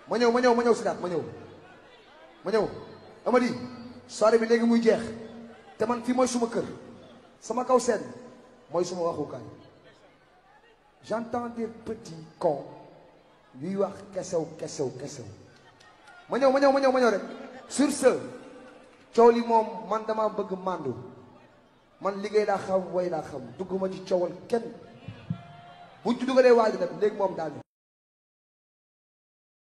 ma ñëw Sidaat ma ñëw Amady soirée bi léegi muy jeex te man fii mooy suma kër sama kaw seen mooy suma waxukaay j'entends des petits cons yuy wax kesew ma ñëw rek sur ce coow li moom man dama bëgg màndu man liggéey laa xam way laa xam dugguma ci coowal kenn buñ ci dugalee waaj nag léegi moom daal